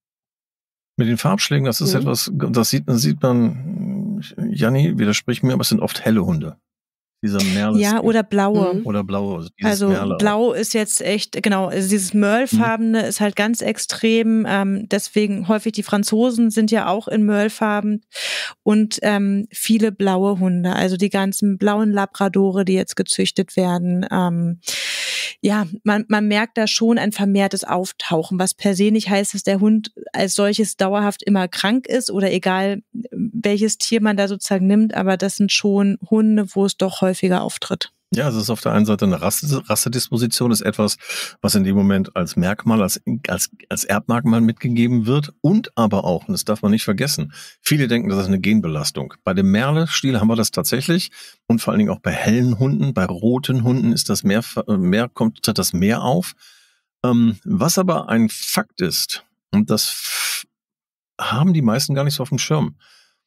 Mit den Farbschlägen, das ist mhm. etwas, das sieht, das sieht man, Janni widerspricht mir, aber es sind oft helle Hunde. Dieser Merle. Ja, oder blaue. Mhm. Oder blaue. Also Merle blau auch. Ist jetzt echt, genau, also dieses Merlefarbene mhm. ist halt ganz extrem. Ähm, deswegen häufig die Franzosen sind ja auch in Merlfarben und ähm, viele blaue Hunde, also die ganzen blauen Labradore, die jetzt gezüchtet werden. Ähm, ja, man, man merkt da schon ein vermehrtes Auftauchen, was per se nicht heißt, dass der Hund als solches dauerhaft immer krank ist oder egal, welches Tier man da sozusagen nimmt, aber das sind schon Hunde, wo es doch häufiger auftritt. Ja, es ist auf der einen Seite eine Rasse, Rassedisposition, ist etwas, was in dem Moment als Merkmal, als, als, als Erbmerkmal mitgegeben wird und aber auch, und das darf man nicht vergessen, viele denken, das ist eine Genbelastung. Bei dem Merle-Stil haben wir das tatsächlich und vor allen Dingen auch bei hellen Hunden, bei roten Hunden ist das mehr, mehr kommt das mehr auf. Ähm, was aber ein Fakt ist, und das haben die meisten gar nicht so auf dem Schirm,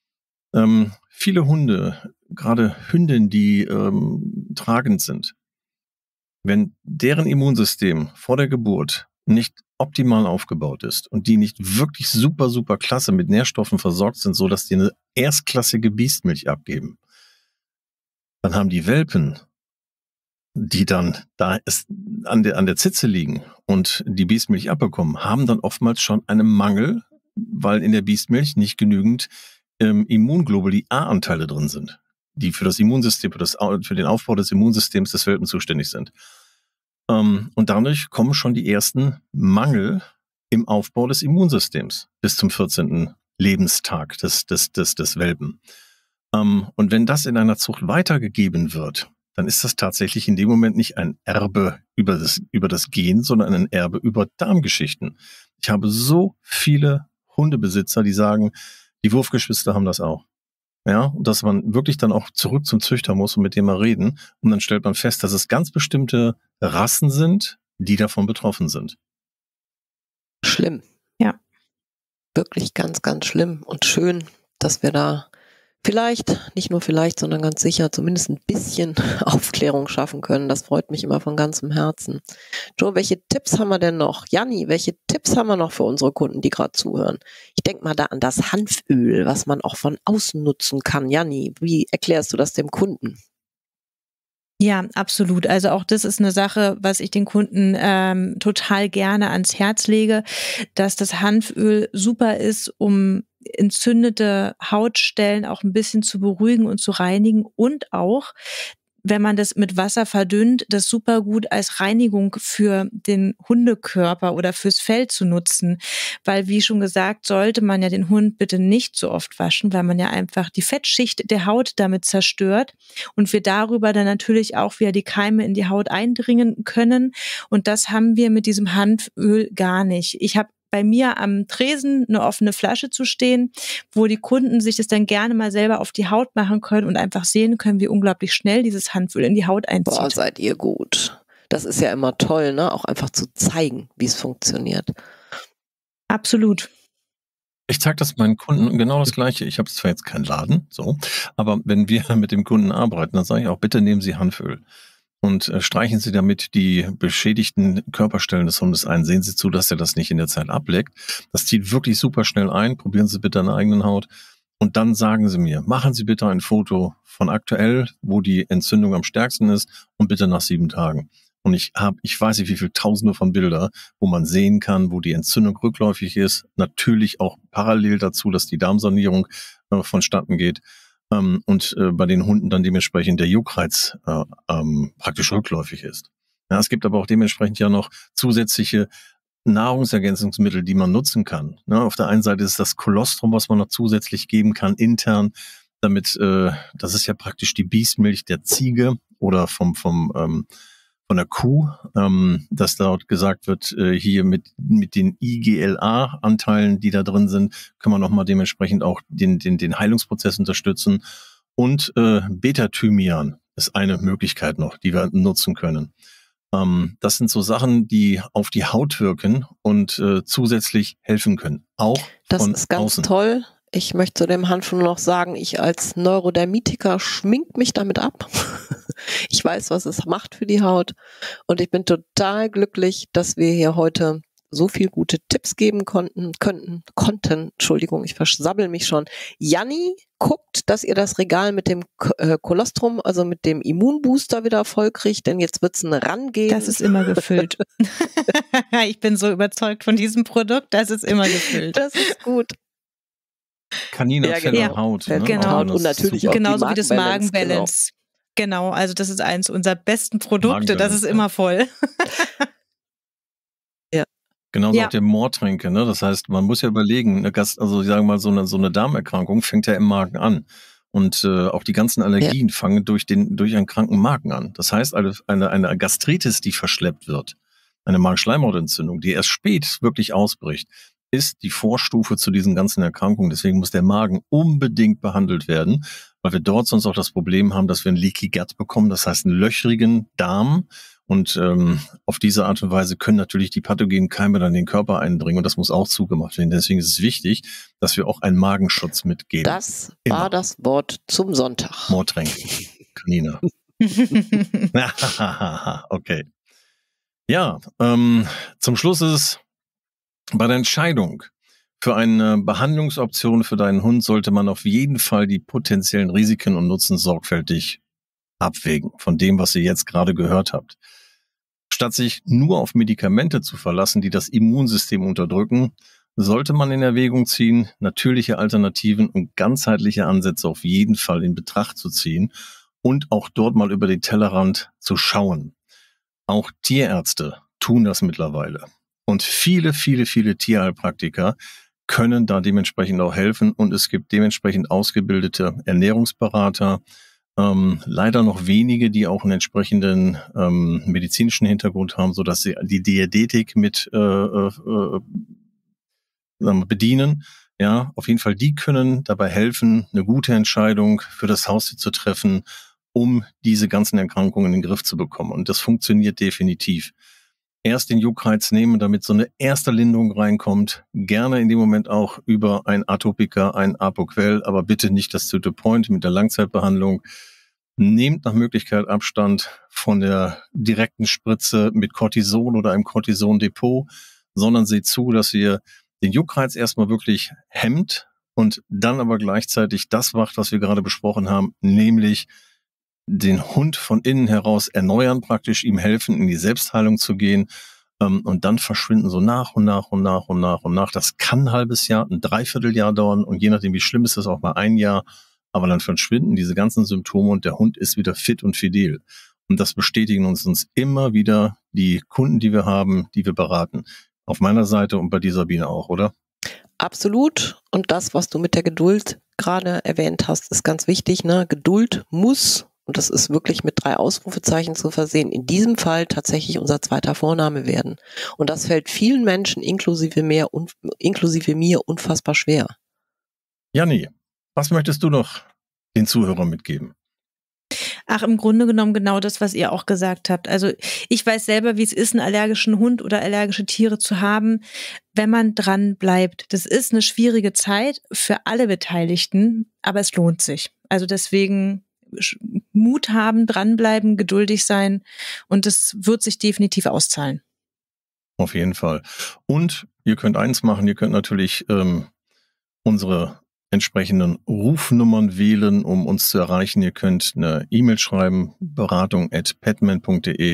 ähm, viele Hunde, gerade Hündinnen, die ähm, tragend sind, wenn deren Immunsystem vor der Geburt nicht optimal aufgebaut ist und die nicht wirklich super, super klasse mit Nährstoffen versorgt sind, so dass die eine erstklassige Biestmilch abgeben, dann haben die Welpen, die dann da ist, an der, an der Zitze liegen und die Biestmilch abbekommen, haben dann oftmals schon einen Mangel, weil in der Biestmilch nicht genügend ähm, Immunglobuli A-Anteile drin sind, die für das Immunsystem, für, das, für den Aufbau des Immunsystems des Welpen zuständig sind. Ähm, und dadurch kommen schon die ersten Mangel im Aufbau des Immunsystems bis zum vierzehnten Lebenstag des, des, des, des Welpen. Ähm, und wenn das in einer Zucht weitergegeben wird, dann ist das tatsächlich in dem Moment nicht ein Erbe über das, über das Gen, sondern ein Erbe über Darmgeschichten. Ich habe so viele Hundebesitzer, die sagen, die Wurfgeschwister haben das auch. Ja, und dass man wirklich dann auch zurück zum Züchter muss und mit dem mal reden. Und dann stellt man fest, dass es ganz bestimmte Rassen sind, die davon betroffen sind. Schlimm. Ja. Wirklich ganz, ganz schlimm und schön, dass wir da vielleicht, nicht nur vielleicht, sondern ganz sicher zumindest ein bisschen Aufklärung schaffen können. Das freut mich immer von ganzem Herzen. Joe, welche Tipps haben wir denn noch? Janni, welche Tipps haben wir noch für unsere Kunden, die gerade zuhören? Ich denke mal da an das Hanföl, was man auch von außen nutzen kann. Janni, wie erklärst du das dem Kunden? Ja, absolut. Also auch das ist eine Sache, was ich den Kunden ähm, total gerne ans Herz lege, dass das Hanföl super ist, um entzündete Hautstellen auch ein bisschen zu beruhigen und zu reinigen und auch, wenn man das mit Wasser verdünnt, das super gut als Reinigung für den Hundekörper oder fürs Fell zu nutzen. Weil, wie schon gesagt, sollte man ja den Hund bitte nicht so oft waschen, weil man ja einfach die Fettschicht der Haut damit zerstört und wir darüber dann natürlich auch wieder die Keime in die Haut eindringen können. Und das haben wir mit diesem Hanföl gar nicht. Ich habe bei mir am Tresen eine offene Flasche zu stehen, wo die Kunden sich das dann gerne mal selber auf die Haut machen können und einfach sehen können, wie unglaublich schnell dieses Hanföl in die Haut einzieht. Boah, seid ihr gut. Das ist ja immer toll, ne? Auch einfach zu zeigen, wie es funktioniert. Absolut. Ich zeige das meinen Kunden genau das Gleiche. Ich habe zwar jetzt keinen Laden, so, aber wenn wir mit dem Kunden arbeiten, dann sage ich auch, bitte nehmen Sie Hanföl. Und äh, streichen Sie damit die beschädigten Körperstellen des Hundes ein. Sehen Sie zu, dass er das nicht in der Zeit ableckt. Das zieht wirklich super schnell ein. Probieren Sie bitte an der eigenen Haut. Und dann sagen Sie mir, machen Sie bitte ein Foto von aktuell, wo die Entzündung am stärksten ist und bitte nach sieben Tagen. Und ich habe, ich weiß nicht, wie viele Tausende von Bilder, wo man sehen kann, wo die Entzündung rückläufig ist. Natürlich auch parallel dazu, dass die Darmsanierung äh, vonstatten geht. Ähm, und äh, bei den Hunden dann dementsprechend der Juckreiz äh, ähm, praktisch rückläufig ist. Ja, es gibt aber auch dementsprechend ja noch zusätzliche Nahrungsergänzungsmittel, die man nutzen kann. Ja, auf der einen Seite ist das Kolostrum, was man noch zusätzlich geben kann, intern, damit, äh, das ist ja praktisch die Biestmilch der Ziege oder vom, vom, ähm, von der Kuh, ähm, dass dort gesagt wird, äh, hier mit, mit den I G L A-Anteilen, die da drin sind, können wir nochmal dementsprechend auch den, den, den Heilungsprozess unterstützen. Und äh, Beta-Thymian ist eine Möglichkeit noch, die wir nutzen können. Ähm, das sind so Sachen, die auf die Haut wirken und äh, zusätzlich helfen können. Auch Das von ist ganz außen. toll. Ich möchte zu dem Hanf nur noch sagen, ich als Neurodermitiker schmink mich damit ab. Ich weiß, was es macht für die Haut. Und ich bin total glücklich, dass wir hier heute so viel gute Tipps geben konnten, könnten, konnten, Entschuldigung, ich versabbel mich schon. Janni, guckt, dass ihr das Regal mit dem äh, Kolostrum, also mit dem Immunbooster wieder voll kriegt, denn jetzt wird's ein Rangehen. Das ist immer gefüllt. Ich bin so überzeugt von diesem Produkt, das ist immer gefüllt. Das ist gut. Kaniner, Ja, Fell genau. und Haut. Fell Ne? Genau. Auch und das ist natürlich super. auch Genauso die wie das Magenbalance, Magenbalance. Genau. genau, also das ist eins unserer besten Produkte, das ist Magenbalance, immer voll. Genauso Ja. auch der Moortränke, ne? Das heißt, man muss ja überlegen, eine Gast, also ich sage mal, so eine, so eine Darmerkrankung fängt ja im Magen an. Und äh, auch die ganzen Allergien ja. fangen durch den durch einen kranken Magen an. Das heißt, eine, eine, eine Gastritis, die verschleppt wird, eine Magenschleimhautentzündung, die erst spät wirklich ausbricht, ist die Vorstufe zu diesen ganzen Erkrankungen. Deswegen muss der Magen unbedingt behandelt werden, weil wir dort sonst auch das Problem haben, dass wir ein Leaky Gut bekommen, das heißt einen löchrigen Darm. Und ähm, auf diese Art und Weise können natürlich die pathogenen Keime dann in den Körper eindringen und das muss auch zugemacht werden. Deswegen ist es wichtig, dass wir auch einen Magenschutz mitgeben. Das Immer. war das Wort zum Sonntag. Moortränke, Kaniner. Okay. Ja, ähm, zum Schluss ist es bei der Entscheidung für eine Behandlungsoption für deinen Hund sollte man auf jeden Fall die potenziellen Risiken und Nutzen sorgfältig abwägen von dem, was ihr jetzt gerade gehört habt. Statt sich nur auf Medikamente zu verlassen, die das Immunsystem unterdrücken, sollte man in Erwägung ziehen, natürliche Alternativen und ganzheitliche Ansätze auf jeden Fall in Betracht zu ziehen und auch dort mal über den Tellerrand zu schauen. Auch Tierärzte tun das mittlerweile. Und viele, viele, viele Tierheilpraktiker können da dementsprechend auch helfen. Und es gibt dementsprechend ausgebildete Ernährungsberater, ähm, leider noch wenige, die auch einen entsprechenden ähm, medizinischen Hintergrund haben, sodass sie die Diätetik mit äh, äh, bedienen. Ja, auf jeden Fall, die können dabei helfen, eine gute Entscheidung für das Haustier zu treffen, um diese ganzen Erkrankungen in den Griff zu bekommen. Und das funktioniert definitiv. Erst den Juckreiz nehmen, damit so eine erste Linderung reinkommt. Gerne in dem Moment auch über ein Atopika, ein Apoquel, aber bitte nicht das Cytopoint mit der Langzeitbehandlung. Nehmt nach Möglichkeit Abstand von der direkten Spritze mit Cortison oder einem Cortison-Depot, sondern seht zu, dass ihr den Juckreiz erstmal wirklich hemmt und dann aber gleichzeitig das macht, was wir gerade besprochen haben, nämlich den Hund von innen heraus erneuern, praktisch ihm helfen, in die Selbstheilung zu gehen. Ähm, und dann verschwinden so nach und nach und nach und nach und nach. Das kann ein halbes Jahr, ein Dreivierteljahr dauern und je nachdem, wie schlimm ist es, auch mal ein Jahr. Aber dann verschwinden diese ganzen Symptome und der Hund ist wieder fit und fidel. Und das bestätigen uns, uns immer wieder die Kunden, die wir haben, die wir beraten. Auf meiner Seite und bei dir, Sabine, auch, oder? Absolut. Und das, was du mit der Geduld gerade erwähnt hast, ist ganz wichtig. Ne? Geduld muss, und das ist wirklich mit drei Ausrufezeichen zu versehen, in diesem Fall tatsächlich unser zweiter Vorname werden. Und das fällt vielen Menschen, inklusive mir, inklusive mir unfassbar schwer. Janni, was möchtest du noch den Zuhörern mitgeben? Ach, im Grunde genommen genau das, was ihr auch gesagt habt. Also ich weiß selber, wie es ist, einen allergischen Hund oder allergische Tiere zu haben, wenn man dran bleibt. Das ist eine schwierige Zeit für alle Beteiligten, aber es lohnt sich. Also deswegen Mut haben, dranbleiben, geduldig sein und es wird sich definitiv auszahlen. Auf jeden Fall. Und ihr könnt eins machen, ihr könnt natürlich ähm, unsere entsprechenden Rufnummern wählen, um uns zu erreichen. Ihr könnt eine E-Mail schreiben, beratung at petman punkt de.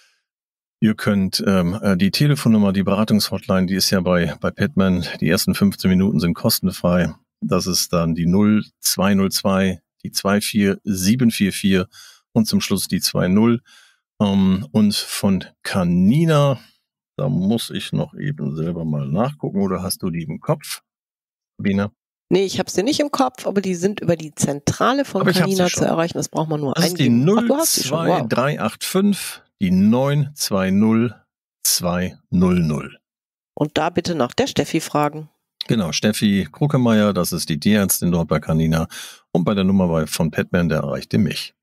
Ihr könnt ähm, die Telefonnummer, die Beratungshotline, die ist ja bei bei Petman, die ersten fünfzehn Minuten sind kostenfrei. Das ist dann die null zwei null zwei, die zwei vier sieben vier vier und zum Schluss die zwei null. Ähm, und von Canina, da muss ich noch eben selber mal nachgucken, oder hast du die im Kopf, Sabine? Nee, ich habe sie nicht im Kopf, aber die sind über die Zentrale von Canina zu erreichen. Das braucht man nur das eingeben. Das ist die null zwei drei acht fünf, die neun zwei null zwei null null. Und da bitte nach der Steffi fragen. Genau, Steffi Kruckemeier, das ist die Tierärztin dort bei Canina. Und bei der Nummer bei von Petman, der erreichte mich.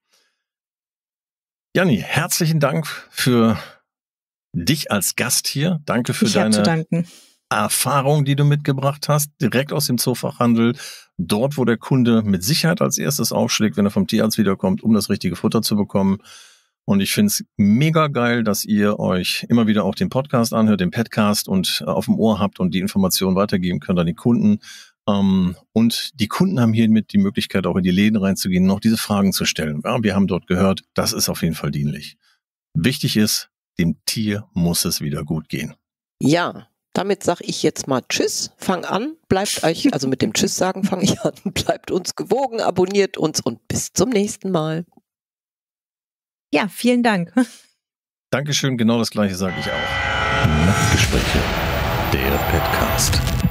Janni, herzlichen Dank für dich als Gast hier. Danke für ich deine zu danken. Erfahrung, die du mitgebracht hast, direkt aus dem Zoofachhandel, dort, wo der Kunde mit Sicherheit als erstes aufschlägt, wenn er vom Tierarzt wiederkommt, um das richtige Futter zu bekommen. Und ich finde es mega geil, dass ihr euch immer wieder auch den Podcast anhört, den Petcast und auf dem Ohr habt und die Informationen weitergeben könnt an die Kunden. Und die Kunden haben hiermit die Möglichkeit, auch in die Läden reinzugehen und auch diese Fragen zu stellen. Ja, wir haben dort gehört, das ist auf jeden Fall dienlich. Wichtig ist, dem Tier muss es wieder gut gehen. Ja. Damit sage ich jetzt mal Tschüss, fang an, bleibt euch, also mit dem Tschüss sagen fange ich an, bleibt uns gewogen, abonniert uns und bis zum nächsten Mal. Ja, vielen Dank. Dankeschön, genau das Gleiche sage ich auch. Nachtgespräche, der Petcast.